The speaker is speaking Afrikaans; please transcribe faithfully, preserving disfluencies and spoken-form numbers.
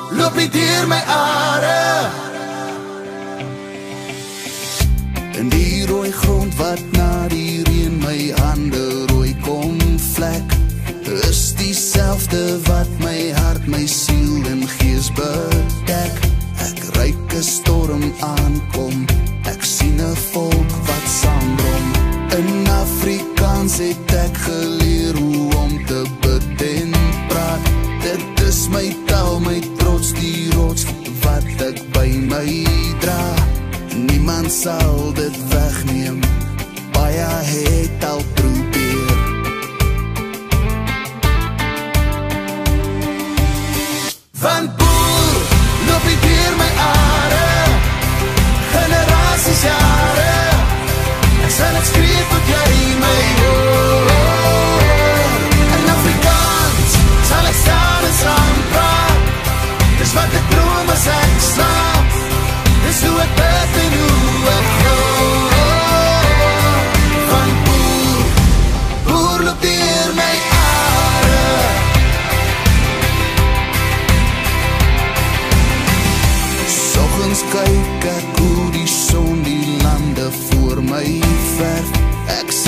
loop nie deur my are. In die rooi grond wat na die reën my hande rooi kom vlek, is dieselfde wat my hart, my siel en gees bedek. Ek ruik 'n storm aankom, ek sien 'n volk wat saambrom. In Afrikaans het ek geleer hoe om te bid en praat. Dit is my taal, my trots, die rots wat ek by my dra. Niemand sal dit wegneem, baie het al probeer. Van boer, loop nie deur my are, generasies jare. Ek sal het skreef tot jy my hoor. In Afrikaans sal ek staan en saam praat. Dis wat ek droom as ek slaap, dis hoe ek bid en hoe ek glo. Van boer, boer loop deur my are. Soggens kyk ek hoe die son die lande voor my verf. Ek